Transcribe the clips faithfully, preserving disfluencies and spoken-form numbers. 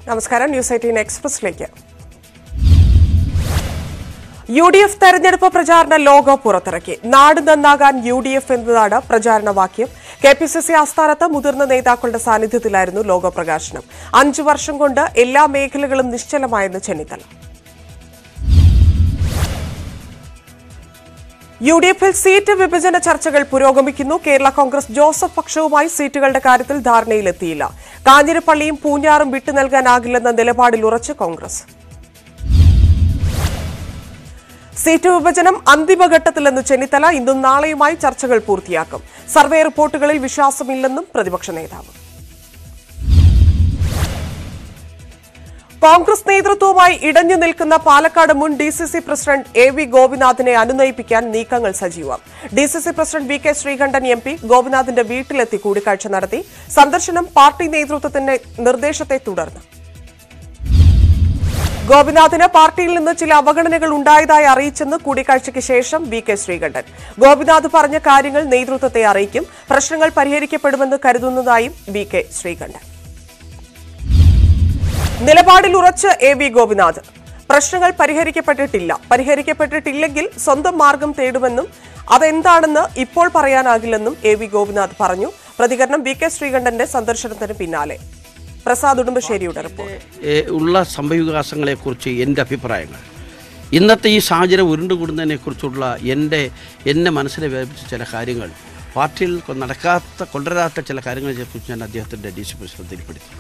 നമസ്കാരം news eighteen എക്സ്പ്രസിലേക്ക്. U D F തെരഞ്ഞെടുപ്പ് പ്രചാരണ ലോഗോ പുറത്തിറക്കി. നാട് നന്നാകാൻ യു ഡി എഫ് എന്നതാണ് പ്രചാരണ വാക്യം. കെ പി സി സി ആസ്ഥാനത്ത് മുതിർന്ന നേതാക്കളുടെ സാന്നിധ്യത്തിലായിരുന്നു ലോഗോ പ്രകാശനം. അഞ്ചു വർഷം കൊണ്ട് എല്ലാ മേഖലകളും നിശ്ചലമായെന്ന് ചെന്നിത്തല. യു ഡി എഫിൽ സീറ്റ് വിഭജന ചർച്ചകൾ പുരോഗമിക്കുന്നു. കേരള കോൺഗ്രസ് ജോസഫ് പക്ഷവുമായി സീറ്റുകളുടെ കാര്യത്തിൽ ധാരണയിലെത്തിയില്ല. കാഞ്ഞിരപ്പള്ളിയും പൂഞ്ഞാറും വിട്ടു നൽകാനാകില്ലെന്ന നിലപാടിൽ ഉറച്ച് കോൺഗ്രസ്. സീറ്റ് വിഭജനം അന്തിമഘട്ടത്തിലെന്ന് ചെന്നിത്തല. ഇന്നും നാളെയുമായി ചർച്ചകൾ പൂർത്തിയാക്കും. സർവേ റിപ്പോർട്ടുകളിൽ വിശ്വാസമില്ലെന്നും പ്രതിപക്ഷ നേതാവ്. കോൺഗ്രസ് നേതൃത്വവുമായി ഇടഞ്ഞു നിൽക്കുന്ന പാലക്കാട് മുൻ D C C president A V ഗോപിനാഥിനെ അനുനയിപ്പിക്കാൻ നീക്കങ്ങൾ സജീവം. D C C president V K Sreekandan M P ഗോപിനാഥിന്റെ വീട്ടിലെത്തി കൂടിക്കാഴ്ച നടത്തി. സന്ദർശനം പാർട്ടി നേതൃത്വത്തിന്റെ നിർദ്ദേശത്തെ തുടർന്ന്. ഗോപിനാഥിന് പാർട്ടിയിൽ നിന്ന് ചില അവഗണനകൾ ഉണ്ടായതായി അറിയിച്ചെന്ന് കൂടിക്കാഴ്ചയ്ക്ക് ശേഷം വി കെ ശ്രീകണ്ഠൻ. ഗോപിനാഥ് പറഞ്ഞ കാര്യങ്ങൾ നേതൃത്വത്തെ അറിയിക്കും. പ്രശ്നങ്ങൾ പരിഹരിക്കപ്പെടുമെന്ന് കരുതുന്നതായും വി കെ ശ്രീകണ്ഠൻ. നിലപാടിൽ ഉറച്ച് എ വി ഗോപിനാഥ്. പ്രശ്നങ്ങൾ പരിഹരിക്കപ്പെട്ടിട്ടില്ല. പരിഹരിക്കപ്പെട്ടിട്ടില്ലെങ്കിൽ സ്വന്തം മാർഗം തേടുമെന്നും അതെന്താണെന്ന് ഇപ്പോൾ പറയാനാകില്ലെന്നും എ വി ഗോപിനാഥ് പറഞ്ഞു. പ്രതികരണം വി കെ ശ്രീകണ്ഠന്റെ സന്ദർശനത്തിന് പിന്നാലെ. പ്രസാദ് ഉടുമ്പശ്ശേരിയുടെ റിപ്പോർട്ട്. ഉള്ള സംഭവവികാസങ്ങളെക്കുറിച്ച് എൻ്റെ അഭിപ്രായങ്ങൾ, ഇന്നത്തെ ഈ സാഹചര്യം ഉരുണ്ടുകൂടുന്നതിനെക്കുറിച്ചുള്ള എൻ്റെ എന്നെ മനസ്സിനെ വ്യാപിച്ച ചില കാര്യങ്ങൾ, പാർട്ടിയിൽ നടക്കാത്ത കൊണ്ടുവരാത്ത ചില കാര്യങ്ങളെക്കുറിച്ച് ഞാൻ അദ്ദേഹത്തിൻ്റെ ഡി സി പി ശ്രദ്ധയിൽപ്പെടുത്തി.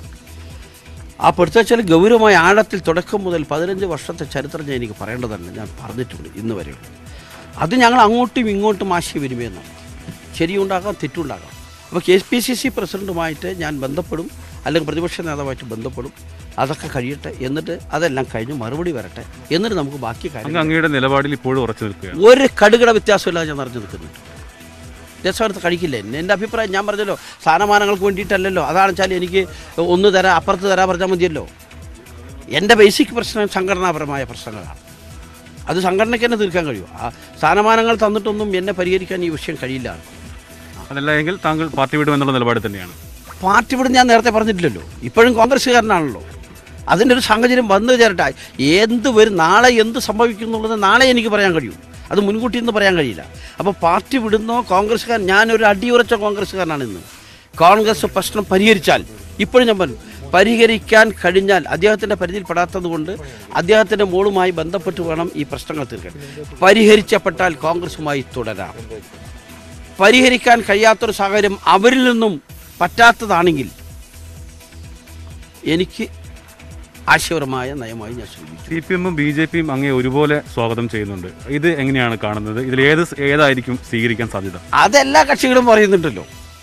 ആ പെടുത്തച്ചാൽ ഗൗരവമായ ആഴത്തിൽ തുടക്കം മുതൽ പതിനഞ്ച് വർഷത്തെ ചരിത്രം ഞാൻ എനിക്ക് പറയേണ്ടതല്ല, ഞാൻ പറഞ്ഞിട്ടുണ്ട് ഇന്ന് വരെയുള്ള. അത് ഞങ്ങൾ അങ്ങോട്ടും ഇങ്ങോട്ടും ആശയവിനിമയം നടത്തും. ശരിയുണ്ടാകാം, തെറ്റുണ്ടാകാം. അപ്പോൾ കെ പി സി സി പ്രസിഡൻറ്റുമായിട്ട് ഞാൻ ബന്ധപ്പെടും, അല്ലെങ്കിൽ പ്രതിപക്ഷ നേതാവായിട്ട് ബന്ധപ്പെടും. അതൊക്കെ കഴിയട്ടെ, എന്നിട്ട് അതെല്ലാം കഴിഞ്ഞ് മറുപടി വരട്ടെ, എന്നിട്ട് നമുക്ക് ബാക്കി കാര്യം. അങ്ങയുടെ നിലപാടിൽ ഇപ്പോഴും ഉറച്ചു നിൽക്കുക. ഒരു കടുകട വ്യത്യാസമില്ലാതെ ഞാൻ നിറഞ്ഞു നിൽക്കുന്നുണ്ട്. രസമെടുത്ത് കഴിക്കില്ല. എൻ്റെ അഭിപ്രായം ഞാൻ പറഞ്ഞല്ലോ, സ്ഥാനമാനങ്ങൾക്ക് വേണ്ടിയിട്ടല്ലല്ലോ. അതാണ് വെച്ചാൽ എനിക്ക് ഒന്ന് തരാം അപ്പുറത്ത് തരാൻ പറഞ്ഞാൽ മതിയല്ലോ. എൻ്റെ ബേസിക് പ്രശ്നം സംഘടനാപരമായ പ്രശ്നങ്ങളാണ്. അത് സംഘടനയ്ക്ക് തന്നെ തീർക്കാൻ കഴിയും. ആ സ്ഥാനമാനങ്ങൾ തന്നിട്ടൊന്നും എന്നെ പരിഹരിക്കാൻ ഈ വിഷയം കഴിയില്ല. അതല്ല എങ്കിൽ താങ്കൾ പാർട്ടി വിടുമെന്നുള്ള നിലപാട് തന്നെയാണ്. പാർട്ടി വിടും ഞാൻ നേരത്തെ പറഞ്ഞിട്ടില്ലല്ലോ. ഇപ്പോഴും കോൺഗ്രസ്സുകാരനാണല്ലോ. അതിൻ്റെ ഒരു സാഹചര്യം വന്നു ചേരട്ടെ. എന്ത് വരും, നാളെ എന്ത് സംഭവിക്കും എന്നുള്ളത് നാളെ എനിക്ക് പറയാൻ കഴിയും. അത് മുൻകൂട്ടി ഇന്ന് പറയാൻ കഴിയില്ല. അപ്പോൾ പാർട്ടി വിടുന്നോ കോൺഗ്രസ്സുകാരൻ, ഞാനൊരു അടിയുറച്ച കോൺഗ്രസ്സുകാരനാണ്. ഇന്ന് കോൺഗ്രസ് പ്രശ്നം പരിഹരിച്ചാൽ, ഇപ്പോഴും ഞാൻ പറഞ്ഞു, പരിഹരിക്കാൻ കഴിഞ്ഞാൽ, അദ്ദേഹത്തിൻ്റെ പരിധിയിൽപ്പെടാത്തത് കൊണ്ട് അദ്ദേഹത്തിൻ്റെ മോളുമായി ബന്ധപ്പെട്ട് വേണം ഈ പ്രശ്നങ്ങൾ തീർക്കാൻ. പരിഹരിച്ചപ്പെട്ടാൽ കോൺഗ്രസുമായി തുടരാം. പരിഹരിക്കാൻ കഴിയാത്തൊരു സാഹചര്യം അവരിൽ നിന്നും പറ്റാത്തതാണെങ്കിൽ എനിക്ക് ആശയപരമായ നയമായി ഞാൻ ശ്രമിക്കും. സി പി എമ്മും ബി ജെ പിയും അങ്ങേ ഒരുപോലെ സ്വാഗതം ചെയ്യുന്നുണ്ട്. ഇത് എങ്ങനെയാണ് കാണുന്നത്? ഇതിൽ ഏത് ഏതായിരിക്കും സ്വീകരിക്കാൻ സാധ്യത? അതെല്ലാ കക്ഷികളും പറയുന്നുണ്ടല്ലോ.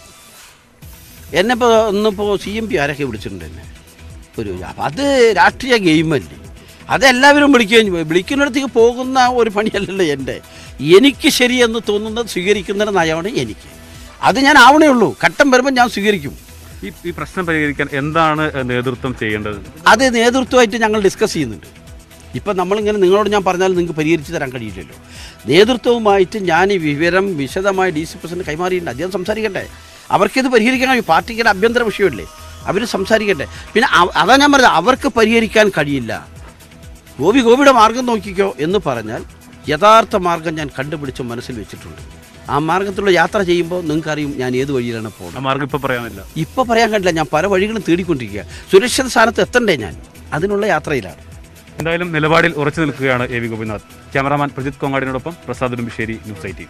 എന്നെപ്പോൾ ഒന്നിപ്പോൾ സി എം പി ആരൊക്കെ വിളിച്ചിട്ടുണ്ട് എന്നെ ഒരു. അപ്പം അത് രാഷ്ട്രീയ ഗെയിമല്ലേ, അതെല്ലാവരും വിളിക്കുകയും വിളിക്കുന്നിടത്തേക്ക് പോകുന്ന ഒരു പണിയല്ലല്ലോ എൻ്റെ. എനിക്ക് ശരിയെന്ന് തോന്നുന്നത് സ്വീകരിക്കുന്ന നയമാണ് എനിക്ക്. അത് ഞാൻ ആവണേ ഉള്ളൂ. ഘട്ടം വരുമ്പോൾ ഞാൻ സ്വീകരിക്കും. ഈ ഈ പ്രശ്നം പരിഹരിക്കാൻ എന്താണ് നേതൃത്വം ചെയ്യേണ്ടത്? അത് നേതൃത്വമായിട്ട് ഞങ്ങൾ ഡിസ്കസ് ചെയ്യുന്നുണ്ട്. ഇപ്പം നമ്മളിങ്ങനെ നിങ്ങളോട് ഞാൻ പറഞ്ഞാൽ നിങ്ങൾക്ക് പരിഹരിച്ച് തരാൻ കഴിയില്ലല്ലോ. നേതൃത്വവുമായിട്ട് ഞാൻ ഈ വിവരം വിശദമായി ഡി സി പ്രസിഡന്റ് കൈമാറിയിട്ടുണ്ട്. അദ്ദേഹം സംസാരിക്കട്ടെ. അവർക്കിത് പരിഹരിക്കാൻ കഴിയും. പാർട്ടിയുടെ ആഭ്യന്തര വിഷയമല്ലേ, അവർ സംസാരിക്കട്ടെ. പിന്നെ അതാ ഞാൻ പറഞ്ഞത്, അവർക്ക് പരിഹരിക്കാൻ കഴിയില്ല. ഗോപി ഗോപിയുടെ മാർഗം നോക്കിക്കോ എന്ന് പറഞ്ഞാൽ യഥാർത്ഥ മാർഗം ഞാൻ കണ്ടുപിടിച്ച് മനസ്സിൽ വെച്ചിട്ടുണ്ട്. ആ മാർഗത്തിലുള്ള യാത്ര ചെയ്യുമ്പോൾ നിങ്ങൾക്കറിയും ഞാൻ ഏത് വഴിയിലാണ് പോകുന്നത്. ആ മാർഗം ഇപ്പോൾ പറയാനില്ല, ഇപ്പോൾ പറയാൻ കഴിയില്ല. ഞാൻ പല വഴികളും തേടിക്കൊണ്ടിരിക്കുക. സുരക്ഷിത സ്ഥാനത്ത് എത്തണ്ടേ ഞാൻ, അതിനുള്ള യാത്രയിലാണ്. എന്തായാലും നിലപാടിൽ ഉറച്ചു നിൽക്കുകയാണ് A V Gopinath. Cameraman Prajith കോങ്ങാടിനോടൊപ്പം പ്രസാദ് ഉടുമ്പശ്ശേരി, ന്യൂസ് എയ്റ്റീൻ.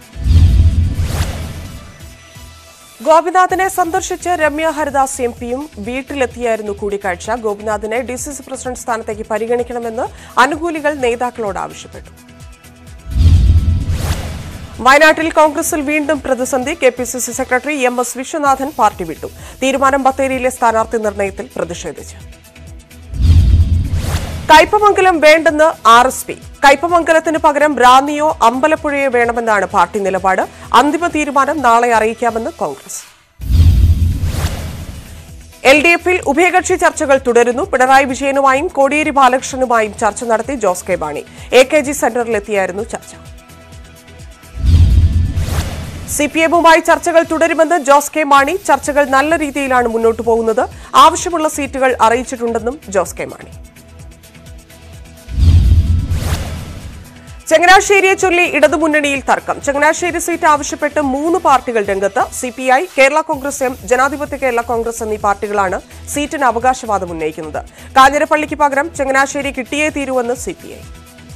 ഗോപിനാഥിനെ സന്ദർശിച്ച് രമ്യ ഹരിദാസ് എം പിയും വീട്ടിലെത്തിയായിരുന്നു കൂടിക്കാഴ്ച. ഗോപിനാഥിനെ ഡി സി സി പ്രസിഡന്റ് സ്ഥാനത്തേക്ക് പരിഗണിക്കണമെന്ന് അനുകൂലികൾ നേതാക്കളോട് ആവശ്യപ്പെട്ടു. വയനാട്ടിൽ കോൺഗ്രസിൽ വീണ്ടും പ്രതിസന്ധി. K P C C secretary M S Viswanathan party വിട്ടു. തീരുമാനം ബത്തേരിയിലെ സ്ഥാനാർത്ഥി നിർണയത്തിൽ പ്രതിഷേധിച്ചു. കയ്പമംഗലം വേണ്ടെന്ന് ആർ എസ് പി. കയ്പമംഗലത്തിന് പകരം റാന്നിയോ അമ്പലപ്പുഴയോ വേണമെന്നാണ് പാർട്ടി നിലപാട്. അന്തിമ തീരുമാനം നാളെ അറിയിക്കാമെന്ന് കോൺഗ്രസ്. എൽ ഡി എഫിൽ ഉഭയകക്ഷി ചർച്ചകൾ തുടരുന്നു. പിണറായി വിജയനുമായും കോടിയേരി ബാലകൃഷ്ണനുമായും ചർച്ച നടത്തി Jose K Mani. A K G സെന്ററിലെത്തിയായിരുന്നു ചർച്ച. സി പി എമ്മുമായി ചർച്ചകൾ തുടരുമെന്ന് ജോസ് കെ മാണി. ചർച്ചകൾ നല്ല രീതിയിലാണ് മുന്നോട്ടു പോകുന്നത്. ആവശ്യമുള്ള സീറ്റുകൾ അറിയിച്ചിട്ടുണ്ടെന്നും ജോസ് കെ മാണി. ചങ്ങനാശ്ശേരിയെ ചൊല്ലി ഇടതുമുന്നണിയിൽ തർക്കം. ചങ്ങനാശ്ശേരി സീറ്റ് ആവശ്യപ്പെട്ട് മൂന്ന് പാർട്ടികൾ രംഗത്ത്. C P I, Kerala Congress M, Janadhipathya Kerala Congress എന്നീ പാർട്ടികളാണ് സീറ്റിന് അവകാശവാദം ഉന്നയിക്കുന്നത്. കാഞ്ഞിരപ്പള്ളിക്ക് പകരം ചങ്ങനാശ്ശേരി കിട്ടിയേ തീരുവെന്ന് സി പി ഐ.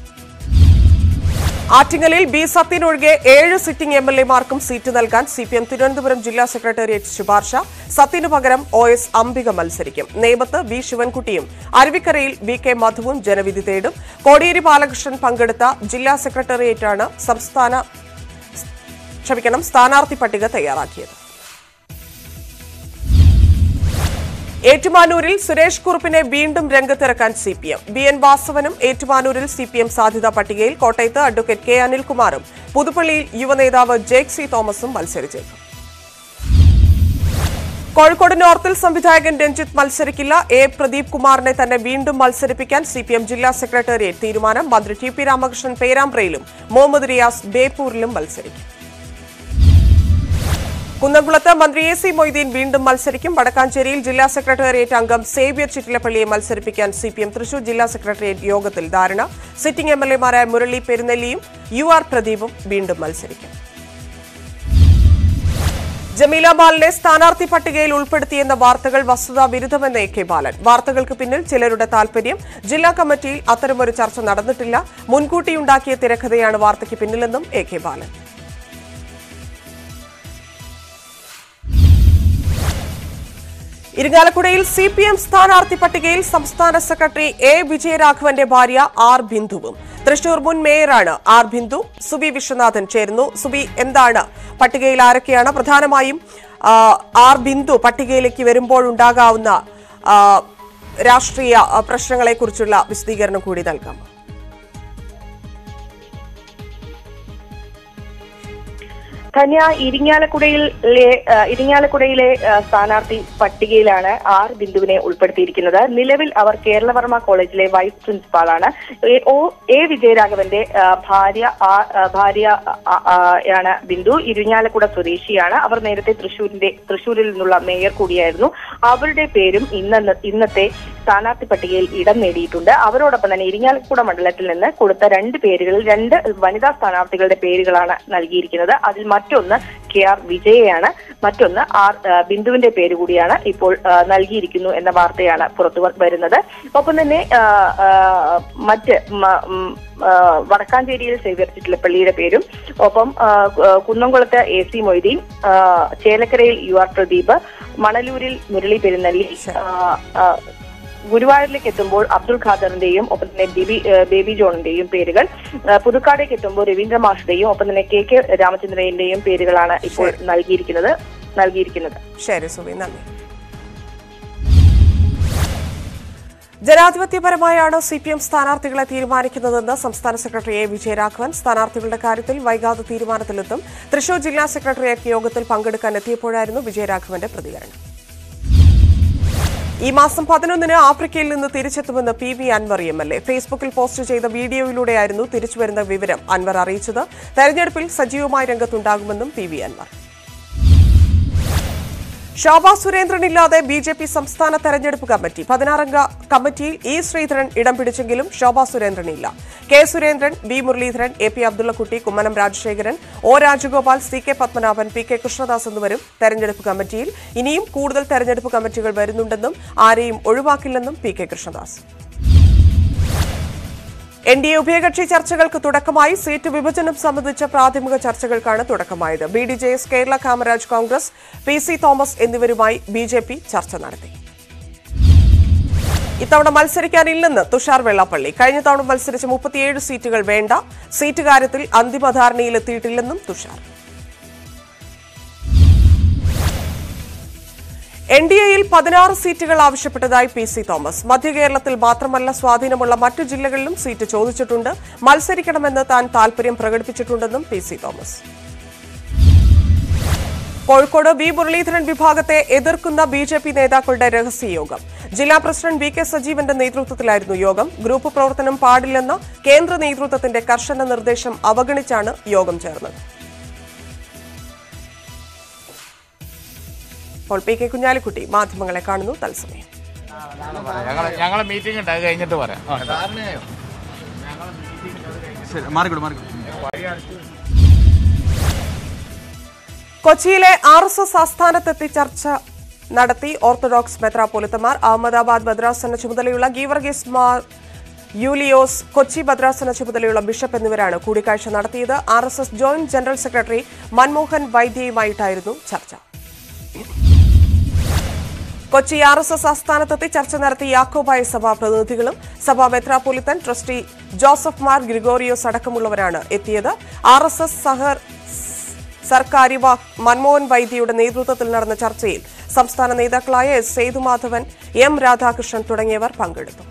ആറ്റിങ്ങലിൽ ബി സത്യൻ ഒഴികെ ഏഴ് സിറ്റിംഗ് എം എൽ എമാർക്കും സീറ്റ് നൽകാൻ സി പി എം തിരുവനന്തപുരം ജില്ലാ സെക്രട്ടേറിയറ്റ് ശുപാർശ. സത്യനു പകരം ഒ എസ് അംബിക മത്സരിക്കും. നേമത്ത് വി ശിവൻകുട്ടിയും അരുവിക്കരയിൽ വി കെ മധുവും ജനവിധി തേടും. കോടിയേരി ബാലകൃഷ്ണൻ പങ്കെടുത്ത ജില്ലാ സെക്രട്ടേറിയറ്റാണ് സംസ്ഥാന ക്ഷമിക്കണം സ്ഥാനാർത്ഥി പട്ടിക തയ്യാറാക്കിയത്. ഏറ്റുമാനൂരിൽ സുരേഷ് കുറുപ്പിനെ വീണ്ടും രംഗത്തിറക്കാൻ C P M. B N വാസവനും ഏറ്റുമാനൂരിൽ സി പി എം സാധ്യതാ പട്ടികയിൽ. കോട്ടയത്ത് അഡ്വക്കേറ്റ് കെ അനിൽകുമാറും പുതുപ്പള്ളിയിൽ യുവനേതാവ് ജേക്ക് സി തോമസും മത്സരിച്ചേക്കും. കോഴിക്കോട് നോർത്തിൽ സംവിധായകൻ രഞ്ജിത്ത് മത്സരിക്കില്ല. എ പ്രദീപ് കുമാറിനെ തന്നെ വീണ്ടും മത്സരിപ്പിക്കാൻ സി പി എം ജില്ലാ സെക്രട്ടേറിയറ്റ് തീരുമാനം. മന്ത്രി ടി പി രാമകൃഷ്ണൻ പേരാമ്പ്രയിലും മുഹമ്മദ് റിയാസ് ബേപ്പൂരിലും മത്സരിക്കും. കുന്നംകുളത്ത് മന്ത്രി എ സി മൊയ്തീൻ വീണ്ടും മത്സരിക്കും. വടക്കാഞ്ചേരിയിൽ ജില്ലാ സെക്രട്ടേറിയറ്റ് അംഗം സേവ്യർ ചിറ്റിലപ്പള്ളിയെ മത്സരിപ്പിക്കാൻ സി പി എം തൃശൂർ ജില്ലാ സെക്രട്ടേറിയറ്റ് യോഗത്തിൽ ധാരണ. സിറ്റിംഗ് എം എൽ എമാരായ മുരളി പെരുന്നെല്ലിയും യു ആർ പ്രദീപും വീണ്ടും മത്സരിക്കും. ജമീല ബാലനെ സ്ഥാനാർത്ഥി പട്ടികയിൽ ഉൾപ്പെടുത്തിയെന്ന വാർത്തകൾ വസ്തുതാ വിരുദ്ധമെന്ന് എ കെ ബാലൻ. വാർത്തകൾക്ക് പിന്നിൽ ചിലരുടെ താൽപര്യം. ജില്ലാ കമ്മിറ്റിയിൽ അത്തരമൊരു ചർച്ച നടന്നിട്ടില്ല. മുൻകൂട്ടിയുണ്ടാക്കിയ തിരക്കഥയാണ് വാർത്തയ്ക്ക് പിന്നിലെന്നും എ കെ ബാലൻ. ഇരിങ്ങാലക്കുടയിൽ സി പി എം സ്ഥാനാർത്ഥി പട്ടികയിൽ സംസ്ഥാന സെക്രട്ടറി എ വിജയരാഘവന്റെ ഭാര്യ ആർ ബിന്ദുവും. തൃശൂർ മുൻ മേയറാണ് ആർ ബിന്ദു. സുബി വിശ്വനാഥൻ ചേരുന്നു. സുബി, എന്താണ് പട്ടികയിൽ ആരൊക്കെയാണ്? പ്രധാനമായും ആർ ബിന്ദു പട്ടികയിലേക്ക് വരുമ്പോഴുണ്ടാകാവുന്ന രാഷ്ട്രീയ പ്രശ്നങ്ങളെക്കുറിച്ചുള്ള വിശദീകരണം കൂടി നൽകാമോ? ധന്യ, ഇരിങ്ങാലക്കുടയിലെ ഇരിങ്ങാലക്കുടയിലെ സ്ഥാനാർത്ഥി പട്ടികയിലാണ് ആർ ബിന്ദുവിനെ ഉൾപ്പെടുത്തിയിരിക്കുന്നത്. നിലവിൽ അവർ കേരളവർമ്മ കോളേജിലെ വൈസ് പ്രിൻസിപ്പാളാണ്. ഒ എ വിജയരാഘവന്റെ ഭാര്യ ഭാര്യ ആണ് ബിന്ദു. ഇരിങ്ങാലക്കുട സ്വദേശിയാണ്. അവർ നേരത്തെ തൃശൂരിന്റെ തൃശൂരിൽ നിന്നുള്ള മേയർ കൂടിയായിരുന്നു. അവരുടെ പേരും ഇന്ന ഇന്നത്തെ സ്ഥാനാർത്ഥി പട്ടികയിൽ ഇടം നേടിയിട്ടുണ്ട്. അവരോടൊപ്പം തന്നെ ഇരിങ്ങാലക്കുട മണ്ഡലത്തിൽ നിന്ന് കൊടുത്ത രണ്ട് പേരുകളിൽ രണ്ട് വനിതാ സ്ഥാനാർത്ഥികളുടെ പേരുകളാണ് നൽകിയിരിക്കുന്നത്. അതിൽ മറ്റൊന്ന് കെ ആർ വിജയയാണ്, മറ്റൊന്ന് ആർ ബിന്ദുവിന്റെ പേര് കൂടിയാണ് ഇപ്പോൾ നൽകിയിരിക്കുന്നു എന്ന വാർത്തയാണ് പുറത്തു വരുന്നത്. ഒപ്പം തന്നെ മറ്റ് വടക്കാഞ്ചേരിയിൽ സേവ്യർ ചിറ്റിലപ്പള്ളിയുടെ പേരും, ഒപ്പം കുന്നംകുളത്ത് എ സി മൊയ്തീൻ, ചേലക്കരയിൽ യു ആർ പ്രദീപ്, മണലൂരിൽ മുരളി പെരുന്നല്ലി, ഗുരുവായൂരിലേക്ക് എത്തുമ്പോൾ അബ്ദുൾ ഖാദറിന്റെയും ഒപ്പം തന്നെ ബേബി ബേബി ജോണിന്റെയും പേരുകൾ, പുതുക്കാടേക്ക് എത്തുമ്പോൾ രവീന്ദ്ര മാഷിന്റെയും ഒപ്പം തന്നെ കെ കെ രാമചന്ദ്രന്റെയും പേരുകളാണ് ഇപ്പോൾ നൽകിയിരിക്കുന്നത് നൽകിയിരിക്കുന്നത് ശരി സുബി, നന്ദി. ജനാധിപത്യപരമായാണ് സി പി എം സ്ഥാനാർത്ഥികളെ തീരുമാനിക്കുന്നതെന്ന് സംസ്ഥാന സെക്രട്ടറി എ വിജയരാഘവൻ. സ്ഥാനാർത്ഥികളുടെ കാര്യത്തിൽ വൈകാതെ തീരുമാനത്തിലെത്തും. തൃശൂർ ജില്ലാ സെക്രട്ടേറിയറ്റ് യോഗത്തിൽ പങ്കെടുക്കാൻ എത്തിയപ്പോഴായിരുന്നു വിജയരാഘവന്റെ പ്രതികരണം. ഈ മാസം പതിനൊന്നിന് ആഫ്രിക്കയിൽ നിന്ന് തിരിച്ചെത്തുമെന്ന് P V Anvar M L A ഫേസ്ബുക്കിൽ പോസ്റ്റ് ചെയ്ത വീഡിയോയിലൂടെയായിരുന്നു തിരിച്ചുവരുന്ന വിവരം അൻവർ അറിയിച്ചത്. തെരഞ്ഞെടുപ്പിൽ സജീവമായ രംഗത്തുണ്ടാകുമെന്നും പി വി അൻവർ. ശോഭാ സുരേന്ദ്രനില്ലാതെ ബി ജെ പി സംസ്ഥാന തെരഞ്ഞെടുപ്പ് കമ്മിറ്റി. പതിനാറംഗ കമ്മിറ്റിയിൽ ഇ ശ്രീധരൻ ഇടം പിടിച്ചെങ്കിലും ശോഭാ സുരേന്ദ്രനില്ല. കെ സുരേന്ദ്രൻ, ബി മുരളീധരൻ, A P Abdullakutty, Kummanam Rajasekharan, O Rajagopal, C K Padmanabhan, P K Krishnadas എന്നിവരും തെരഞ്ഞെടുപ്പ് കമ്മിറ്റിയിൽ. ഇനിയും കൂടുതൽ തെരഞ്ഞെടുപ്പ് കമ്മിറ്റികൾ വരുന്നുണ്ടെന്നും ആരെയും ഒഴിവാക്കില്ലെന്നും P K Krishnadas. N D A ഉഭയകക്ഷി ചർച്ചകൾക്ക് തുടക്കമായി. സീറ്റ് വിഭജനം സംബന്ധിച്ച പ്രാഥമിക ചർച്ചകൾക്കാണ് തുടക്കമായത്. B D J S, Kerala Kamaraj Congress, P C Thomas എന്നിവരുമായി ബി ജെ പി ചർച്ച നടത്തി. ഇത്തവണ മത്സരിക്കാനില്ലെന്ന് തുഷാർ വെള്ളാപ്പള്ളി. കഴിഞ്ഞ തവണ മത്സരിച്ച മുപ്പത്തിയേഴ് സീറ്റുകൾ വേണ്ട. സീറ്റ് കാര്യത്തിൽ അന്തിമ ധാരണയിലെത്തിയിട്ടില്ലെന്നും തുഷാർ. എൻ ഡി എയിൽ പതിനാറ് സീറ്റുകൾ ആവശ്യപ്പെട്ടതായി പി സി തോമസ്. മധ്യകേരളത്തിൽ മാത്രമല്ല സ്വാധീനമുള്ള മറ്റു ജില്ലകളിലും സീറ്റ് ചോദിച്ചിട്ടുണ്ട്. മത്സരിക്കണമെന്ന് താൻ താൽപര്യം പ്രകടിപ്പിച്ചിട്ടുണ്ടെന്നും P C Thomas. Kozhikode V Muraleedharan വിഭാഗത്തെ എതിർക്കുന്ന ബി ജെ പി നേതാക്കളുടെ രഹസ്യയോഗം. ജില്ലാ പ്രസിഡന്റ് വി കെ സജീവന്റെ നേതൃത്വത്തിലായിരുന്നു യോഗം. ഗ്രൂപ്പ് പ്രവർത്തനം പാടില്ലെന്ന കേന്ദ്ര നേതൃത്വത്തിന്റെ കർശന നിർദ്ദേശം അവഗണിച്ചാണ് യോഗം ചേർന്നത്. ഇപ്പോൾ പി കെ കുഞ്ഞാലിക്കുട്ടി മാധ്യമങ്ങളെ കാണുന്നു തത്സമയം. ഞങ്ങളെ മീറ്റിംഗ് ഉണ്ട്, അത് കഴിഞ്ഞിട്ട് പറയാം. കൊച്ചിയിലെ ആർ എസ് എസ് ആസ്ഥാനത്തെത്തി ചർച്ച നടത്തി ഓർത്തഡോക്സ് മെത്രാപ്പൊലിത്തമാർ. അഹമ്മദാബാദ് ഭദ്രാസന ചുമതലയുള്ള ഗീവർഗീസ് മാർ യൂലിയോസ്, കൊച്ചി ഭദ്രാസന ചുമതലയുള്ള ബിഷപ്പ് എന്നിവരാണ് കൂടിക്കാഴ്ച നടത്തിയത്. R S S joint general secretary Manmohan വൈദ്യയുമായിട്ടായിരുന്നു ചർച്ച. കൊച്ചി ആർ എസ് എസ് ആസ്ഥാനത്തെത്തി ചർച്ച നടത്തി യാക്കോബായ സഭാ പ്രതിനിധികളും സഭാ metropolitan trustee Joseph Mar Gregorios അടക്കമുള്ളവരാണ് എത്തിയത്. ആർ എസ് എസ് സഹർ സർക്കാരിവാ മൻമോഹൻ വൈദ്യയുടെ നേതൃത്വത്തിൽ നടന്ന ചർച്ചയിൽ സംസ്ഥാന നേതാക്കളായ എസ് സേതുമാധവൻ, എം രാധാകൃഷ്ണൻ തുടങ്ങിയവർ പങ്കെടുത്തു.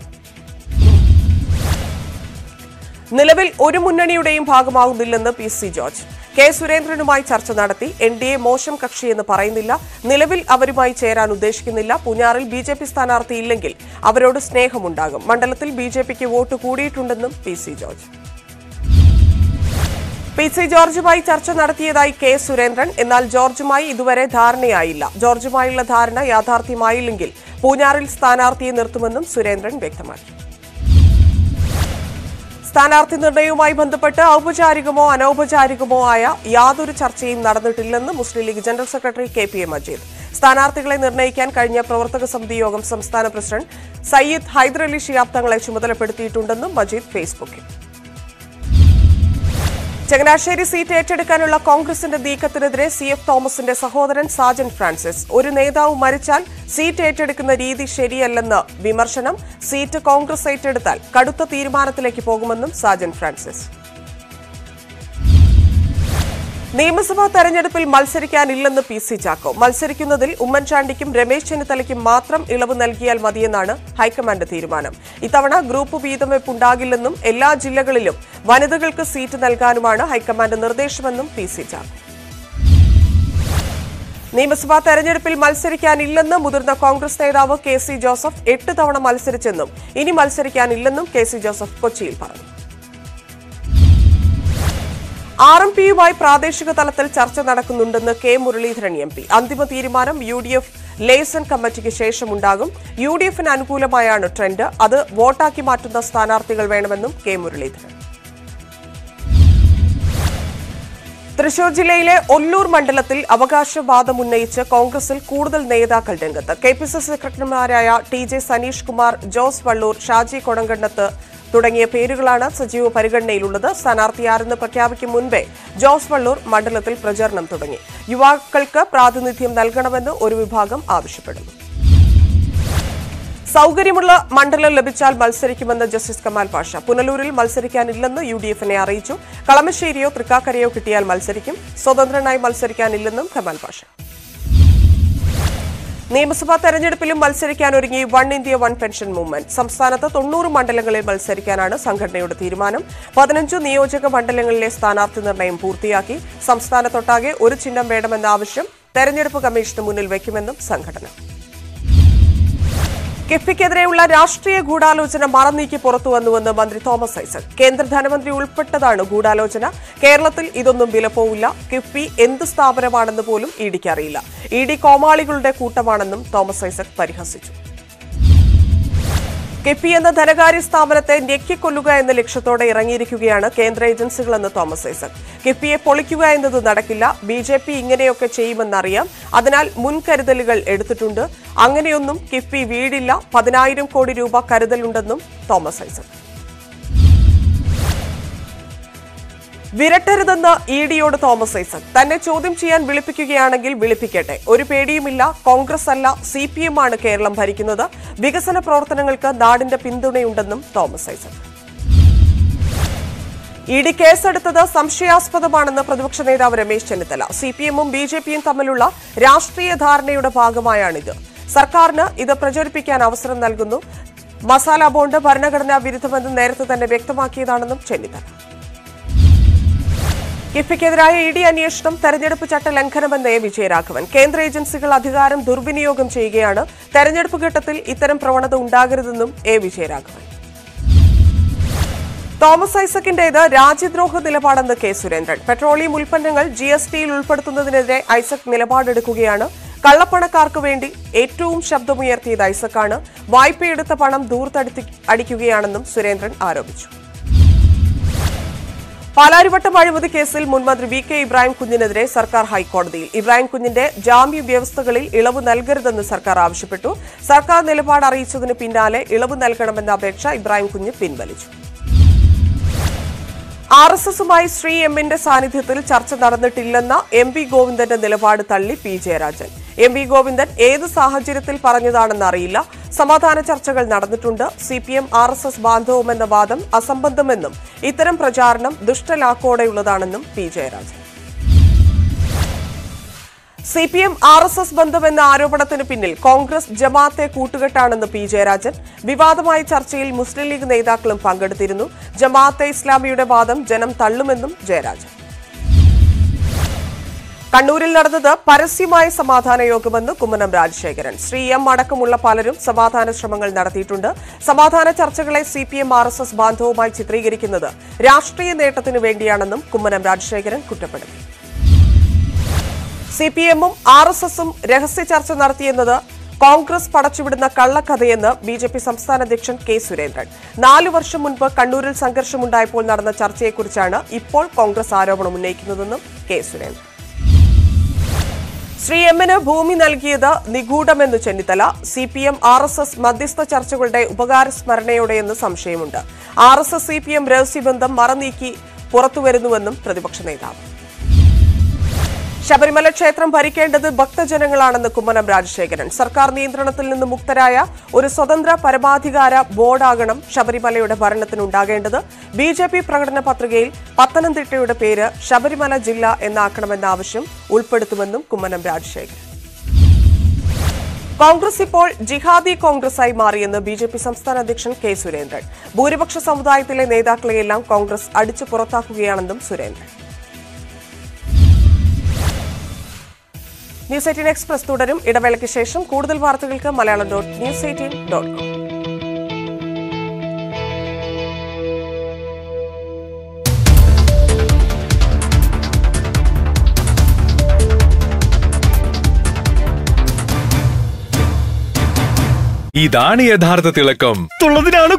നിലവിൽ ഒരു മുന്നണിയുടെയും ഭാഗമാകുന്നില്ലെന്ന് പി സി ജോർജ്. കെ സുരേന്ദ്രനുമായി ചർച്ച നടത്തി. എൻ ഡി എ മോശം കക്ഷിയെന്ന് പറയുന്നില്ല. നിലവിൽ അവരുമായി ചേരാൻ ഉദ്ദേശിക്കുന്നില്ല. പൂഞ്ഞാറിൽ ബി ജെ പി സ്ഥാനാർത്ഥി ഇല്ലെങ്കിൽ അവരോട് സ്നേഹമുണ്ടാകും. മണ്ഡലത്തിൽ ബി ജെ പിക്ക് വോട്ട് കൂടിയിട്ടുണ്ടെന്നും P C George. P C ജോർജുമായി ചർച്ച നടത്തിയതായി കെ സുരേന്ദ്രൻ. എന്നാൽ ജോർജുമായി ഇതുവരെ ധാരണയായില്ല. ജോർജുമായുള്ള ധാരണ യാഥാർത്ഥ്യമായില്ലെങ്കിൽ പൂഞ്ഞാറിൽ സ്ഥാനാർത്ഥിയെ നിർത്തുമെന്നും സുരേന്ദ്രൻ വ്യക്തമാക്കി. സ്ഥാനാർത്ഥി നിർണയവുമായി ബന്ധപ്പെട്ട് ഔപചാരികമോ അനൌപചാരികമോ ആയ യാതൊരു ചർച്ചയും നടന്നിട്ടില്ലെന്ന് Muslim League general secretary K P A Majeed. സ്ഥാനാർത്ഥികളെ നിർണ്ണയിക്കാൻ കഴിഞ്ഞ പ്രവർത്തക സമിതി യോഗം സംസ്ഥാന പ്രസിഡന്റ് സയ്യിദ് ഹൈദരലി ശിഹാബ് തങ്ങളെ ചുമതലപ്പെടുത്തിയിട്ടുണ്ടെന്നും മജീദ് ഫേസ്ബുക്കിൽ. ചങ്ങനാശ്ശേരി സീറ്റ് ഏറ്റെടുക്കാനുള്ള കോൺഗ്രസിന്റെ നീക്കത്തിനെതിരെ സി എഫ് തോമസിന്റെ സഹോദരൻ സാജൻ ഫ്രാൻസിസ്. ഒരു നേതാവ് മരിച്ചാൽ സീറ്റ് ഏറ്റെടുക്കുന്ന രീതി ശരിയല്ലെന്ന് വിമർശനം. സീറ്റ് കോൺഗ്രസ് ഏറ്റെടുത്താൽ കടുത്ത തീരുമാനത്തിലേക്ക് പോകുമെന്നും സാജൻ ഫ്രാൻസിസ്. നിയമസഭാ തെരഞ്ഞെടുപ്പിൽ മത്സരിക്കാനില്ലെന്ന് പി സി ചാക്കോ. മത്സരിക്കുന്നതിൽ ഉമ്മൻചാണ്ടിക്കും രമേശ് ചെന്നിത്തലയ്ക്കും മാത്രം ഇളവ് നൽകിയാൽ മതിയെന്നാണ് ഹൈക്കമാൻഡ് തീരുമാനം. ഇത്തവണ ഗ്രൂപ്പ് വീതം വെപ്പുണ്ടാകില്ലെന്നും എല്ലാ ജില്ലകളിലും വനിതകൾക്ക് സീറ്റ് നൽകാനുമാണ് ഹൈക്കമാൻഡ് നിർദ്ദേശമെന്നും പി സി ചാക്കോ. നിയമസഭാ തെരഞ്ഞെടുപ്പിൽ മത്സരിക്കാനില്ലെന്ന് മുതിർന്ന കോൺഗ്രസ് നേതാവ് കെ സി ജോസഫ്. എട്ട് തവണ മത്സരിച്ചെന്നും ഇനി മത്സരിക്കാനില്ലെന്നും കെ സി ജോസഫ് കൊച്ചിയിൽ പറഞ്ഞു. ആർ എം പിയുമായി പ്രാദേശിക തലത്തിൽ ചർച്ച നടക്കുന്നുണ്ടെന്ന് കെ മുരളീധരൻ എം പി. അന്തിമ തീരുമാനം യു ഡി എഫ് ലേസൺ കമ്മിറ്റിക്ക് ശേഷമുണ്ടാകും. യു ഡി എഫിന് അനുകൂലമായാണ് ട്രെൻഡ്. അത് വോട്ടാക്കി മാറ്റുന്ന സ്ഥാനാർത്ഥികൾ വേണമെന്നും കെ മുരളീധരൻ. തൃശൂർ ജില്ലയിലെ ഒല്ലൂർ മണ്ഡലത്തിൽ അവകാശവാദം ഉന്നയിച്ച് കോൺഗ്രസിൽ കൂടുതൽ നേതാക്കൾ രംഗത്ത്. കെ പി സി സി സെക്രട്ടറിമാരായ T J Saneesh Kumar, Jose Valloor, Shaji Kodankannath തുടങ്ങിയ പേരുകളാണ് സജീവ പരിഗണനയിലുള്ളത്. സ്ഥാനാർത്ഥി ആരെന്ന് പ്രഖ്യാപിക്കും മുൻപേ ജോസ് വള്ളൂർ മണ്ഡലത്തിൽ പ്രചാരണം തുടങ്ങി. യുവാക്കൾക്ക് പ്രാതിനിധ്യം നൽകണമെന്ന് ഒരു വിഭാഗം ആവശ്യപ്പെടുന്നു. സൌകര്യമുള്ള മണ്ഡലം ലഭിച്ചാൽ മത്സരിക്കുമെന്ന് ജസ്റ്റിസ് കമാൽ പാഷ. പുനലൂരിൽ മത്സരിക്കാനില്ലെന്ന് യു ഡി എഫിനെ അറിയിച്ചു. കളമശ്ശേരിയോ തൃക്കാക്കരയോ കിട്ടിയാൽ മത്സരിക്കും. സ്വതന്ത്രനായി മത്സരിക്കാനില്ലെന്നും കമാൽ പാഷ. നിയമസഭാ തെരഞ്ഞെടുപ്പിലും മത്സരിക്കാനൊരുങ്ങി one India one pension movement. സംസ്ഥാനത്ത് തൊണ്ണൂറ് മണ്ഡലങ്ങളിൽ മത്സരിക്കാനാണ് സംഘടനയുടെ തീരുമാനം. പതിനഞ്ച് നിയോജക മണ്ഡലങ്ങളിലെ സ്ഥാനാർത്ഥി നിർണയം പൂർത്തിയാക്കി. സംസ്ഥാനത്തൊട്ടാകെ ഒരു ചിഹ്നം വേണമെന്ന ആവശ്യം തെരഞ്ഞെടുപ്പ് കമ്മീഷന് മുന്നിൽ വയ്ക്കുമെന്നും സംഘടന. കിഫ്ബിക്കെതിരെയുള്ള രാഷ്ട്രീയ ഗൂഢാലോചന മറനീക്കി പുറത്തുവന്നുവെന്ന് മന്ത്രി തോമസ് ഐസക്. കേന്ദ്ര ധനമന്ത്രി ഉൾപ്പെട്ടതാണ് ഗൂഢാലോചന. കേരളത്തിൽ ഇതൊന്നും വിലപ്പോവില്ല. കിഫ്ബി എന്ത് സ്ഥാപനമാണെന്ന് പോലും ഇ ഡിക്ക് അറിയില്ല. ഇ ഡി കോമാളികളുടെ കൂട്ടമാണെന്നും തോമസ് ഐസക് പരിഹസിച്ചു. കിഫ്ബി എന്ന ധനകാര്യ സ്ഥാപനത്തെ ഞെക്കിക്കൊല്ലുക എന്ന ലക്ഷ്യത്തോടെ ഇറങ്ങിയിരിക്കുകയാണ് കേന്ദ്ര ഏജൻസികളെന്ന് തോമസ് ഐസക്. കിഫ്ബിയെ പൊളിക്കുക എന്നത് നടക്കില്ല. ബി ജെ പി ഇങ്ങനെയൊക്കെ ചെയ്യുമെന്നറിയാം. അതിനാൽ മുൻകരുതലുകൾ എടുത്തിട്ടുണ്ട്. അങ്ങനെയൊന്നും കിഫ്ബി വീടില്ല. പതിനായിരം കോടി രൂപ കരുതലുണ്ടെന്നും തോമസ് ഐസക്. വിരട്ടരുതെന്ന് ഇ ഡിയോട് തോമസ് ഐസക്. തന്നെ ചോദ്യം ചെയ്യാൻ വിളിപ്പിക്കുകയാണെങ്കിൽ വിളിപ്പിക്കട്ടെ. ഒരു പേടിയുമില്ല. കോൺഗ്രസ് അല്ല, സി പി എം ആണ് കേരളം ഭരിക്കുന്നത്. വികസന പ്രവർത്തനങ്ങൾക്ക് നാടിന്റെ പിന്തുണയുണ്ടെന്നും തോമസ് ഐസക്. ഇ ഡി കേസെടുത്തത് സംശയാസ്പദമാണെന്ന് പ്രതിപക്ഷ നേതാവ് രമേശ് ചെന്നിത്തല. സി പി എമ്മും ബി ജെ പിയും തമ്മിലുള്ള രാഷ്ട്രീയ ധാരണയുടെ ഭാഗമായാണിത്. സർക്കാരിന് ഇത് പ്രചരിപ്പിക്കാൻ അവസരം നൽകുന്നു. മസാല ബോണ്ട് ഭരണഘടനാ വിരുദ്ധമെന്ന് നേരത്തെ തന്നെ വ്യക്തമാക്കിയതാണെന്നും ചെന്നിത്തല. കിഫ്ബിക്കെതിരായ ഇ ഡി അന്വേഷണം തെരഞ്ഞെടുപ്പ് ചട്ട ലംഘനമെന്ന് എ വിജയരാഘവൻ. കേന്ദ്ര ഏജൻസികൾ അധികാരം ദുർവിനിയോഗം ചെയ്യുകയാണ്. തെരഞ്ഞെടുപ്പ് ഘട്ടത്തിൽ ഇത്തരം പ്രവണത ഉണ്ടാകരുതെന്നും എ വിജയരാഘവൻ. തോമസ് ഐസക്കിന്റേത് രാജ്യദ്രോഹ നിലപാടെന്ന് കെ സുരേന്ദ്രൻ. പെട്രോളിയം ഉൽപ്പന്നങ്ങൾ ജി എസ് ടിയിൽ ഉൾപ്പെടുത്തുന്നതിനെതിരെ ഐസക് നിലപാടെടുക്കുകയാണ്. കള്ളപ്പണക്കാർക്ക് വേണ്ടി ഏറ്റവും ശബ്ദമുയർത്തിയത് ഐസക്കാണ്. വായ്പയെടുത്ത പണം ദൂർത്തടിത്തി അടിക്കുകയാണെന്നും സുരേന്ദ്രൻ ആരോപിച്ചു. പാലാരിവട്ടം അഴിമതി കേസിൽ മുൻമന്ത്രി വി കെ ഇബ്രാഹിം കുഞ്ഞിനെതിരെ സർക്കാർ ഹൈക്കോടതിയിൽ. ഇബ്രാഹിം കുഞ്ഞിന്റെ ജാമ്യ വ്യവസ്ഥകളിൽ ഇളവ് നൽകരുതെന്ന് സർക്കാർ ആവശ്യപ്പെട്ടു. സർക്കാർ നിലപാട് അറിയിച്ചതിന് പിന്നാലെ ഇളവ് നൽകണമെന്ന അപേക്ഷ ഇബ്രാഹിം കുഞ്ഞ് പിൻവലിച്ചു. ആർ എസ് എസുമായി ശ്രീ എമ്മിന്റെ സാന്നിധ്യത്തിൽ ചർച്ച നടന്നിട്ടില്ലെന്ന എം വി ഗോവിന്ദന്റെ നിലപാട് തള്ളി P Jayarajan. M V Govindan ഏത് സാഹചര്യത്തിൽ പറഞ്ഞതാണെന്ന് അറിയില്ല. സമാധാന ചർച്ചകൾ നടന്നിട്ടുണ്ട്. C P M R S S ബാന്ധവമെന്ന വാദം അസംബന്ധമെന്നും ഇത്തരം പ്രചാരണം ദുഷ്ടലാക്കോടെയുള്ളതാണെന്നും P Jayarajan. C P M R S S ബന്ധമെന്ന ആരോപണത്തിന് പിന്നിൽ കോൺഗ്രസ് ജമാഅത്തെ കൂട്ടുകെട്ടാണെന്ന് പി ജയരാജൻ. വിവാദമായ ചർച്ചയിൽ മുസ്ലിം ലീഗ് നേതാക്കളും പങ്കെടുത്തിരുന്നു. ജമാഅത്തെ ഇസ്ലാമിയുടെ വാദം ജനം തള്ളുമെന്നും ജയരാജൻ. കണ്ണൂരിൽ നടന്നത് പരസ്യമായ സമാധാന യോഗമെന്ന് കുമ്മനം രാജശേഖരൻ. ശ്രീ എം അടക്കമുള്ള പലരും സമാധാന ശ്രമങ്ങൾ നടത്തിയിട്ടുണ്ട്. സമാധാന ചർച്ചകളെ C P M R S S ബാന്ധവമായി ചിത്രീകരിക്കുന്നത് രാഷ്ട്രീയ നേട്ടത്തിനു വേണ്ടിയാണെന്നും കുമ്മനം രാജശേഖരൻ കുറ്റപ്പെടുത്തി. സി പി എമ്മും ആർ എസ് എസും രഹസ്യ ചർച്ച നടത്തിയെന്നത് കോൺഗ്രസ് പടച്ചുവിടുന്ന കള്ളക്കഥയെന്ന് ബി ജെ പി സംസ്ഥാന അധ്യക്ഷൻ കെ സുരേന്ദ്രൻ. നാലു വർഷം മുൻപ് കണ്ണൂരിൽ സംഘർഷമുണ്ടായപ്പോൾ നടന്ന ചർച്ചയെക്കുറിച്ചാണ് ഇപ്പോൾ കോൺഗ്രസ് ആരോപണം ഉന്നയിക്കുന്നതെന്നും കെ സുരേന്ദ്രൻ. ശ്രീ എമ്മിന് ഭൂമി നൽകിയത് നിഗൂഢമെന്ന് Chennithala. C P M R S S മധ്യസ്ഥ ചർച്ചകളുടെ ഉപകാരസ്മരണയോടെയെന്ന് സംശയമുണ്ട്. R S S C P M രഹസ്യബന്ധം മറനീക്കി പുറത്തുവരുന്നുവെന്നും പ്രതിപക്ഷ നേതാവ്. ശബരിമല ക്ഷേത്രം ഭരിക്കേണ്ടത് ഭക്തജനങ്ങളാണെന്ന് കുമ്മനം രാജശേഖരൻ. സർക്കാർ നിയന്ത്രണത്തിൽ നിന്ന് മുക്തരായ ഒരു സ്വതന്ത്ര പരമാധികാര ബോർഡാകണം ശബരിമലയുടെ ഭരണത്തിനുണ്ടാകേണ്ടത്. ബി ജെ പി പ്രകടന പത്രികയിൽ പത്തനംതിട്ടയുടെ പേര് ശബരിമല ജില്ല എന്നാക്കണമെന്ന ആവശ്യം ഉൾപ്പെടുത്തുമെന്നും കുമ്മനം രാജശേഖരൻ. കോൺഗ്രസ് ഇപ്പോൾ ജിഹാദി കോൺഗ്രസായി മാറിയെന്ന് ബി ജെ പി സംസ്ഥാന അധ്യക്ഷൻ കെ സുരേന്ദ്രൻ. ഭൂരിപക്ഷ സമുദായത്തിലെ നേതാക്കളെയെല്ലാം കോൺഗ്രസ് അടിച്ചു പുറത്താക്കുകയാണെന്നും സുരേന്ദ്രൻ. ന്യൂസ് എയ്റ്റീൻ എക്സ്പ്രസ് തുടരും. ഇടവേളയ്ക്ക് ശേഷം കൂടുതൽ വാർത്തകൾക്ക് Malayalam dot news eighteen dot com. ഇതാണ് യഥാർത്ഥ തിളക്കം. തുള്ളതിനാണ്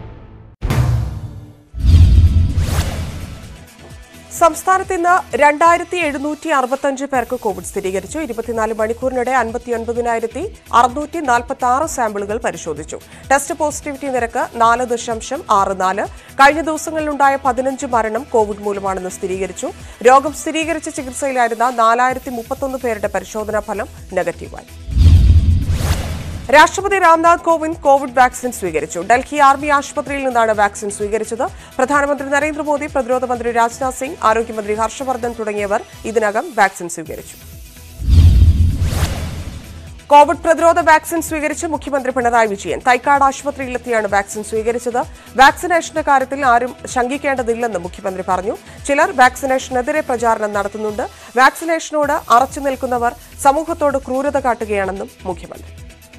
സംസ്ഥാനത്ത് ഇന്ന് രണ്ടായിരത്തി എഴുന്നൂറ്റി അറുപത്തിയഞ്ച് പേർക്ക് കോവിഡ് സ്ഥിരീകരിച്ചു. ഇരുപത്തിനാല് മണിക്കൂറിനിടെ അൻപത്തിയൊൻപതിനായിരത്തി അറുന്നൂറ്റി നാൽപ്പത്തി ആറ് സാമ്പിളുകൾ പരിശോധിച്ചു. ടെസ്റ്റ് പോസിറ്റിവിറ്റി നിരക്ക് നാല് ദശാംശം ആറ് നാല്. കഴിഞ്ഞ ദിവസങ്ങളിലുണ്ടായ പതിനഞ്ച് മരണം കോവിഡ് മൂലമാണെന്ന് സ്ഥിരീകരിച്ചു. രോഗം സ്ഥിരീകരിച്ച് ചികിത്സയിലായിരുന്ന നാലായിരത്തി മുപ്പത്തൊന്ന് പേരുടെ പരിശോധനാ ഫലം നെഗറ്റീവായി. രാഷ്ട്രപതി രാംനാഥ് കോവിന്ദ് കോവിഡ് വാക്സിൻ സ്വീകരിച്ചു. ഡൽഹി ആർമി ആശുപത്രിയിൽ നിന്നാണ് വാക്സിൻ സ്വീകരിച്ചത്. പ്രധാനമന്ത്രി നരേന്ദ്രമോദി, പ്രതിരോധ മന്ത്രി രാജ്നാഥ് സിംഗ്, ആരോഗ്യമന്ത്രി ഹർഷവർദ്ധൻ തുടങ്ങിയവർ ഇതിനകം വാക്സിൻ സ്വീകരിച്ചു. കോവിഡ് പ്രതിരോധ വാക്സിൻ സ്വീകരിച്ച് മുഖ്യമന്ത്രി പിണറായി വിജയൻ തൈക്കാട് ആശുപത്രിയിലെത്തിയാണ് വാക്സിൻ സ്വീകരിച്ചത്. വാക്സിനേഷന്റെ കാര്യത്തിൽ ആരും ശങ്കിക്കേണ്ടതില്ലെന്ന് മുഖ്യമന്ത്രി പറഞ്ഞു. ചിലർ വാക്സിനേഷനെതിരെ പ്രചാരണം നടത്തുന്നുണ്ട്. വാക്സിനേഷനോട് അറച്ചു നിൽക്കുന്നവർ സമൂഹത്തോട് ക്രൂരത കാട്ടുകയാണെന്നും മുഖ്യമന്ത്രി.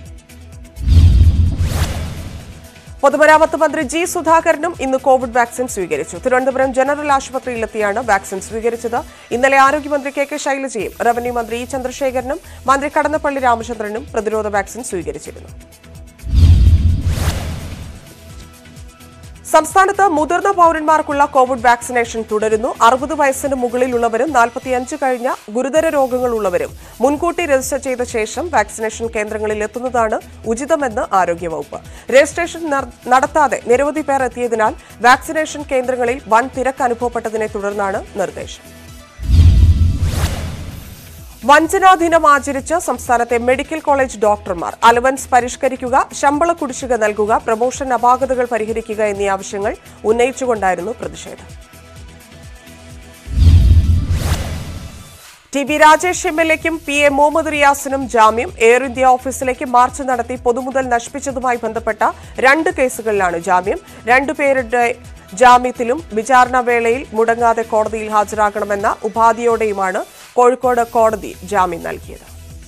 പൊതുമരാമത്ത് മന്ത്രി ജി സുധാകരനും ഇന്ന് കോവിഡ് വാക്സിൻ സ്വീകരിച്ചു. തിരുവനന്തപുരം ജനറൽ ആശുപത്രിയിലെത്തിയാണ് വാക്സിൻ സ്വീകരിച്ചത്. ഇന്നലെ ആരോഗ്യമന്ത്രി കെ കെ ശൈലജയും റവന്യൂ മന്ത്രി ഇ ചന്ദ്രശേഖരനും മന്ത്രി കടന്നപ്പള്ളി രാമചന്ദ്രനും പ്രതിരോധ വാക്സിൻ സ്വീകരിച്ചിരുന്നു. സംസ്ഥാനത്ത് മുതിർന്ന പൌരന്മാർക്കുള്ള കോവിഡ് വാക്സിനേഷൻ തുടരുന്നു. അറുപത് വയസ്സിന് മുകളിലുള്ളവരും നാൽപ്പത്തിയഞ്ച് കഴിഞ്ഞ ഗുരുതര രോഗങ്ങളുള്ളവരും മുൻകൂട്ടി രജിസ്റ്റർ ചെയ്ത ശേഷം വാക്സിനേഷൻ കേന്ദ്രങ്ങളിൽ എത്തുന്നതാണ് ഉചിതമെന്ന് ആരോഗ്യവകുപ്പ്. രജിസ്ട്രേഷൻ നടത്താതെ നിരവധി പേർ എത്തിയതിനാൽ വാക്സിനേഷൻ കേന്ദ്രങ്ങളിൽ വൻ തിരക്ക് അനുഭവപ്പെട്ടതിനെ തുടർന്നാണ് നിർദ്ദേശം. വഞ്ചനാ ദിനം ആചരിച്ച് സംസ്ഥാനത്തെ മെഡിക്കൽ കോളേജ് ഡോക്ടർമാർ അലവൻസ് പരിഷ്കരിക്കുക, ശമ്പള കുടിശ്ശിക നൽകുക, പ്രമോഷൻ അപാകതകൾ പരിഹരിക്കുക എന്നീ ആവശ്യങ്ങൾ ഉന്നയിച്ചുകൊണ്ടായിരുന്നു പ്രതിഷേധം. T V Rajesh M L എക്കും പി എ മുഹമ്മദ് റിയാസിനും ജാമ്യം. എയർ ഇന്ത്യ ഓഫീസിലേക്ക് മാർച്ച് നടത്തി പൊതുമുതൽ നശിപ്പിച്ചതുമായി ബന്ധപ്പെട്ട രണ്ട് കേസുകളിലാണ് ജാമ്യം. രണ്ടുപേരുടെ ജാമ്യത്തിലും വിചാരണ വേളയിൽ മുടങ്ങാതെ കോടതിയിൽ ഹാജരാകണമെന്ന ഉപാധിയോടെയുമാണ് കോഴിക്കോട് കോടതി ജാമ്യം നൽകിയത്.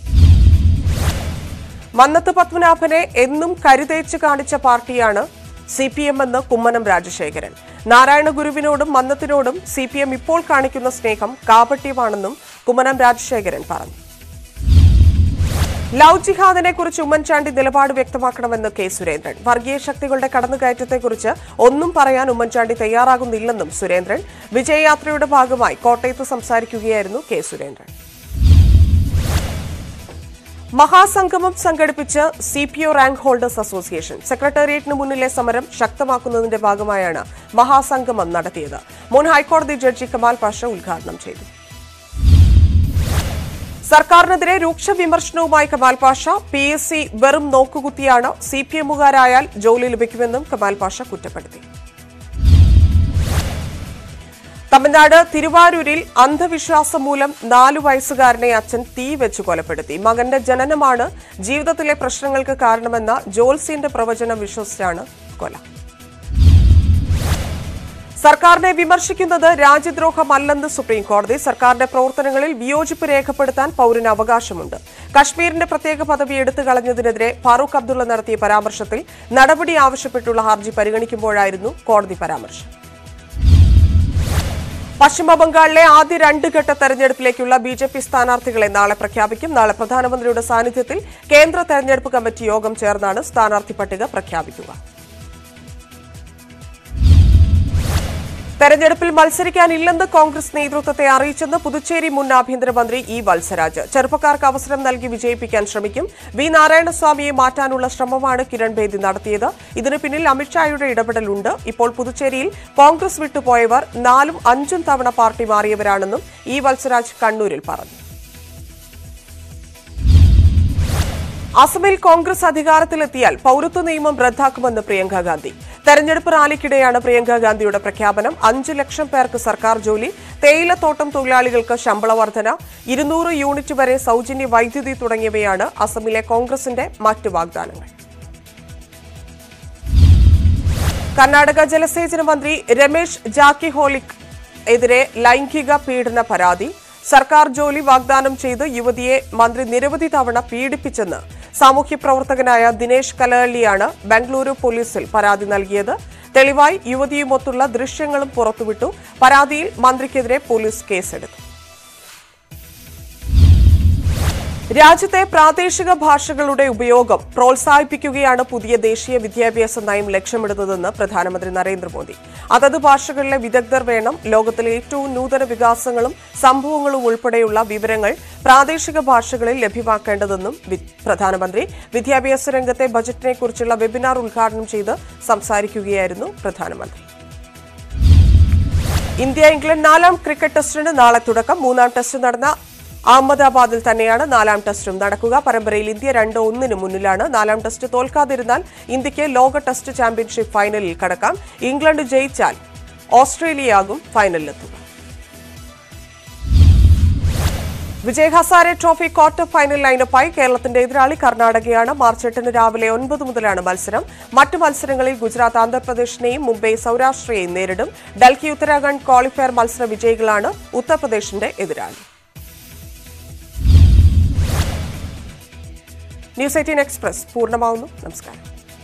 മന്നത്ത് പത്മനാഭനെ എന്നും കരുതേച്ച് കാണിച്ച പാർട്ടിയാണ് സി പി എം എന്ന് കുമ്മനം രാജശേഖരൻ. നാരായണ ഗുരുവിനോടും മന്നത്തിനോടും സി പി എം ഇപ്പോൾ കാണിക്കുന്ന സ്നേഹം കാപട്യമാണെന്നും കുമ്മനം രാജശേഖരൻ പറഞ്ഞു. ലവ് ജിഹാദിനെ കുറിച്ച് ഉമ്മൻചാണ്ടി നിലപാട് വ്യക്തമാക്കണമെന്ന് കെ സുരേന്ദ്രൻ. വർഗീയ ശക്തികളുടെ കടന്നുകയറ്റത്തെക്കുറിച്ച് ഒന്നും പറയാൻ ഉമ്മൻചാണ്ടി തയ്യാറാകുന്നില്ലെന്നും സുരേന്ദ്രൻ. വിജയയാത്രയുടെ ഭാഗമായി കോട്ടയത്ത് സംസാരിക്കുകയായിരുന്നു കെ സുരേന്ദ്രൻ. മഹാസംഗമം സംഘടിപ്പിച്ച് C P O rank holders association. സെക്രട്ടേറിയറ്റിന് മുന്നിലെ സമരം ശക്തമാക്കുന്നതിന്റെ ഭാഗമായാണ് മഹാസംഗമം നടത്തിയത്. മുൻ ഹൈക്കോടതി ജഡ്ജി കമാൽ പാഷ ഉദ്ഘാടനം ചെയ്തു. സർക്കാരിനെതിരെ രൂക്ഷ വിമർശനവുമായി Kamal Pasha. P S C വെറും നോക്കുകുത്തിയാണ്, സി പി എമ്മുകാരായാൽ ജോലി ലഭിക്കുമെന്നും കമാൽ പാഷ കുറ്റപ്പെടുത്തി. തമിഴ്നാട് തിരുവാരൂരിൽ അന്ധവിശ്വാസം മൂലം നാലു വയസ്സുകാരനെ അച്ഛൻ തീ വെച്ച് കൊലപ്പെടുത്തി. മകന്റെ ജനനമാണ് ജീവിതത്തിലെ പ്രശ്നങ്ങൾക്ക് കാരണമെന്ന ജോൽസിന്റെ പ്രവചനം വിശ്വസിച്ചാണ് കൊല. സർക്കാരിനെ വിമർശിക്കുന്നത് രാജ്യദ്രോഹമല്ലെന്ന് സുപ്രീംകോടതി. സർക്കാരിന്റെ പ്രവർത്തനങ്ങളിൽ വിയോജിപ്പ് രേഖപ്പെടുത്താൻ പൌരന് അവകാശമുണ്ട്. കശ്മീരിന്റെ പ്രത്യേക പദവി എടുത്തുകളഞ്ഞതിനെതിരെ ഫാറൂഖ് അബ്ദുള്ള നടത്തിയ പരാമർശത്തിൽ നടപടി ആവശ്യപ്പെട്ടുള്ള ഹർജി പരിഗണിക്കുമ്പോഴായിരുന്നു കോടതി പരാമർശം. പശ്ചിമബംഗാളിലെ ആദ്യ രണ്ട് ഘട്ട തെരഞ്ഞെടുപ്പിലേക്കുള്ള ബി ജെ പി സ്ഥാനാർത്ഥികളെ നാളെ പ്രഖ്യാപിക്കും. നാളെ പ്രധാനമന്ത്രിയുടെ സാന്നിധ്യത്തിൽ കേന്ദ്ര തെരഞ്ഞെടുപ്പ് കമ്മിറ്റി യോഗം ചേർന്നാണ് സ്ഥാനാർത്ഥി പട്ടിക പ്രഖ്യാപിക്കുക. തെരഞ്ഞെടുപ്പിൽ മത്സരിക്കാനില്ലെന്ന് കോൺഗ്രസ് നേതൃത്വത്തെ അറിയിച്ചെന്ന് പുതുച്ചേരി മുൻ ആഭ്യന്തരമന്ത്രി ഇ വത്സരാജ്. ചെറുപ്പക്കാർക്ക് അവസരം നൽകി വിജയിപ്പിക്കാൻ ശ്രമിക്കും. വി നാരായണസ്വാമിയെ മാറ്റാനുള്ള ശ്രമമാണ് കിരൺ ബേദി നടത്തിയത്. ഇതിന് പിന്നിൽ അമിത്ഷായുടെ ഇടപെടലുണ്ട്. ഇപ്പോൾ പുതുച്ചേരിയിൽ കോൺഗ്രസ് വിട്ടുപോയവർ നാലും അഞ്ചും തവണ പാർട്ടി മാറിയവരാണെന്നും ഇ വത്സരാജ് കണ്ണൂരിൽ പറഞ്ഞു. അസമിൽ കോൺഗ്രസ് അധികാരത്തിലെത്തിയാൽ പൌരത്വ നിയമം റദ്ദാക്കുമെന്ന് പ്രിയങ്ക ഗാന്ധി. തെരഞ്ഞെടുപ്പ് റാലിക്കിടെയാണ് പ്രിയങ്ക ഗാന്ധിയുടെ പ്രഖ്യാപനം. അഞ്ച് ലക്ഷം പേർക്ക് സർക്കാർ ജോലി, തേയിലത്തോട്ടം തൊഴിലാളികൾക്ക് ശമ്പള വർധന, ഇരുന്നൂറ് യൂണിറ്റ് വരെ സൌജന്യ വൈദ്യുതി തുടങ്ങിയവയാണ് അസമിലെ കോൺഗ്രസിന്റെ മറ്റ് വാഗ്ദാനങ്ങൾ. കർണാടക ജലസേചന മന്ത്രി രമേശ് ജാക്കിഹോലിക്ക് എതിരെ ലൈംഗിക പീഡന പരാതി. സർക്കാർ ജോലി വാഗ്ദാനം ചെയ്ത് യുവതിയെ മന്ത്രി നിരവധി തവണ പീഡിപ്പിച്ചെന്ന് സാമൂഹ്യ പ്രവർത്തകനായ ദിനേശ് കലഹള്ളിയാണ് ബംഗളൂരു പോലീസിൽ പരാതി നൽകിയത്. തെളിവായി യുവതിയുമൊത്തുള്ള ദൃശ്യങ്ങളും പുറത്തുവിട്ടു. പരാതിയിൽ മന്ത്രിക്കെതിരെ പോലീസ് കേസെടുത്തു. രാജ്യത്തെ പ്രാദേശിക ഭാഷകളുടെ ഉപയോഗം പ്രോത്സാഹിപ്പിക്കുകയാണ് പുതിയ ദേശീയ വിദ്യാഭ്യാസ നയം ലക്ഷ്യമിടുന്നതെന്ന് പ്രധാനമന്ത്രി നരേന്ദ്രമോദി. അതത് ഭാഷകളിലെ വിദഗ്ധർ വേണം. ലോകത്തിലെ ഏറ്റവും നൂതന വികാസങ്ങളും സംഭവങ്ങളും ഉൾപ്പെടെയുള്ള വിവരങ്ങൾ പ്രാദേശിക ഭാഷകളിൽ ലഭ്യമാക്കേണ്ടതെന്നും പ്രധാനമന്ത്രി. വിദ്യാഭ്യാസ രംഗത്തെ ബജറ്റിനെക്കുറിച്ചുള്ള വെബിനാർ ഉദ്ഘാടനം ചെയ്ത് സംസാരിക്കുകയായിരുന്നു പ്രധാനമന്ത്രി. ഇന്ത്യ ഇംഗ്ലണ്ട് നാലാം ക്രിക്കറ്റ് ടെസ്റ്റിന് നാളെ തുടക്കം. മൂന്നാം ടെസ്റ്റ് നടന്ന അഹമ്മദാബാദിൽ തന്നെയാണ് നാലാം ടെസ്റ്റും നടക്കുക. പരമ്പരയിൽ ഇന്ത്യ രണ്ട് ഒന്നിന് മുന്നിലാണ്. നാലാം ടെസ്റ്റ് തോൽക്കാതിരുന്നാൽ ഇന്ത്യയ്ക്ക് ലോക ടെസ്റ്റ് ചാമ്പ്യൻഷിപ്പ് ഫൈനലിൽ കടക്കാം. ഇംഗ്ലണ്ട് ജയിച്ചാൽ ഓസ്ട്രേലിയയാകും ഫൈനലിലെത്തുക. Vijay Hazare trophy quarter final ലൈനപ്പായി കേരളത്തിന്റെ എതിരാളി കർണാടകയാണ്. മാർച്ച് എട്ടിന് രാവിലെ ഒൻപത് മുതലാണ് മത്സരം. മറ്റ് മത്സരങ്ങളിൽ ഗുജറാത്ത് ആന്ധ്രാപ്രദേശിനെയും മുംബൈ സൌരാഷ്ട്രയെയും നേരിടും. ഡൽഹി ഉത്തരാഖണ്ഡ് ക്വാളിഫയർ മത്സര വിജയികളാണ് ഉത്തർപ്രദേശിന്റെ എതിരാളി. ന്യൂസ് എയ്റ്റീൻ എക്സ്പ്രസ് പൂർണ്ണമാവുന്നു. നമസ്കാരം.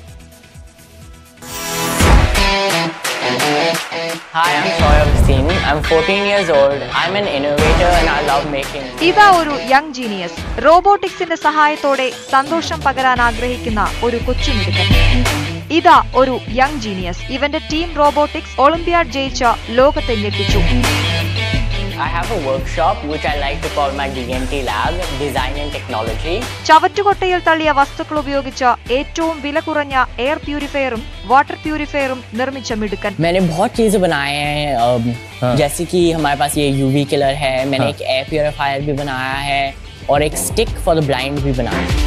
Hi, I'm Soyab. I'm fourteen years old. I'm an innovator and I love making. ഇതാ ഒരു യങ് ജീനിയസ്. റോബോട്ടിക്സിന്റെ സഹായത്തോടെ സന്തോഷം പകരാൻ ആഗ്രഹിക്കുന്ന ഒരു കൊച്ചുമിടുക്കൻ. ഇതാ ഒരു യങ് ജീനിയസ്. ഇവന്റെ ടീം റോബോട്ടിക്സ് ഒളിമ്പ്യാഡ് ജയിച്ച ലോകത്തെ ഞെട്ടിച്ചു. I have a workshop which I like to call my D N T lab, Design and Technology. ചവറ്റുകൊട്ടയിൽ തള്ളിയ വസ്തുക്കൾ ഉപയോഗിച്ച് ഏറ്റവും വില കുറഞ്ഞ എയർ പ്യൂരിഫയറും വാട്ടർ പ്യൂരിഫയറും നിർമ്മിച്ച മിടുക്കൻ. मैंने बहुत चीजें बनाए हैं, जैसे कि हमारे पास ये U V killer है, मैंने एक एयर प्यूरिफायर भी बनाया है और एक स्टिक फॉर द ब्लाइंड भी बनाया है.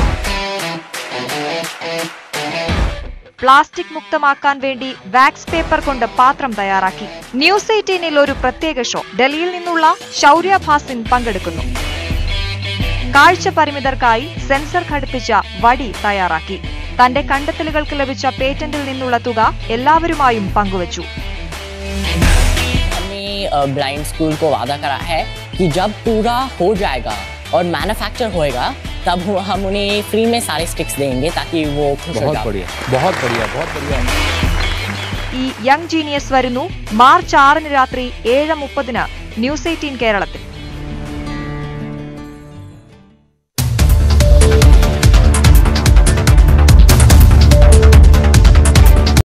പ്ലാസ്റ്റിക് മുക്തമാക്കാൻ വേണ്ടി വാക്സ് പേപ്പർ കൊണ്ട് പാത്രം തയ്യാറാക്കി. ന്യൂസ് എയ്റ്റീനിൽ ഒരു പ്രത്യേക ഷോ. ഡൽഹിയിൽ നിന്നുള്ള ശൗര്യ ഭാസിൻ പങ്കെടുക്കുന്നു. കാഴ്ച പരിമിതർക്കായി സെൻസർ ഘടിപ്പിച്ച വടി തയ്യാറാക്കി. തന്റെ കണ്ടെത്തലുകൾക്ക് ലഭിച്ച പേറ്റന്റിൽ നിന്നുള്ള തുക എല്ലാവരുമായും പങ്കുവച്ചു. हमने ब्लाइंड स्कूल को वादा करा है कि जब पूरा हो जाएगा और मैन्युफैक्चर होएगा तब हम उन्हें फ्री में सारे स्टिक्स देंगे ताकि वो खुश हो जाए. बहुत बढ़िया, बहुत बढ़िया, बहुत बढ़िया. ഈ യങ് ജീനിയസ് വരുന്നു മാർച്ച് ആറിന് രാത്രി ഏഴ് മുപ്പതിന് ന്യൂസ് എയ്റ്റീൻ കേരളത്തിൽ.